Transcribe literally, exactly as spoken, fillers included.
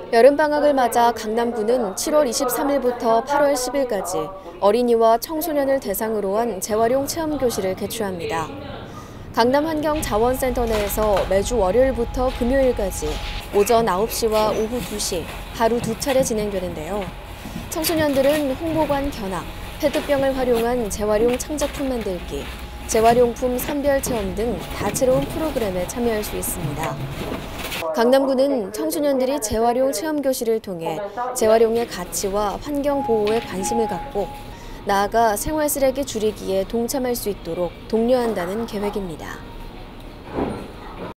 여름방학을 맞아 강남구는 칠월 이십삼일부터 팔월 십일까지 어린이와 청소년을 대상으로 한 재활용 체험교실을 개최합니다. 강남환경자원센터 내에서 매주 월요일부터 금요일까지 오전 아홉 시와 오후 두 시 하루 두 차례 진행되는데요. 청소년들은 홍보관 견학, 페트병을 활용한 재활용 창작품 만들기, 재활용품 선별 체험 등 다채로운 프로그램에 참여할 수 있습니다. 강남구는 청소년들이 재활용 체험교실을 통해 재활용의 가치와 환경 보호에 관심을 갖고 나아가 생활 쓰레기 줄이기에 동참할 수 있도록 독려한다는 계획입니다.